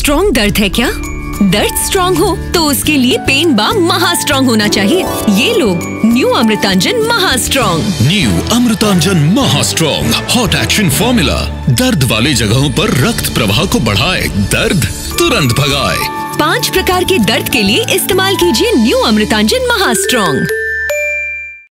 Strong दर्द है क्या? दर्द स्ट्रॉन्ग हो तो उसके लिए पेन बाम महा स्ट्रॉन्ग होना चाहिए। ये लो न्यू अमृतांजन महा स्ट्रॉन्ग। न्यू अमृतांजन महा स्ट्रॉन्ग हॉट एक्शन फॉर्मूला दर्द वाली जगहों पर रक्त प्रवाह को बढ़ाए, दर्द तुरंत भगाए। 5 प्रकार के दर्द के लिए इस्तेमाल कीजिए न्यू अमृतांजन महा स्ट्रॉन्ग।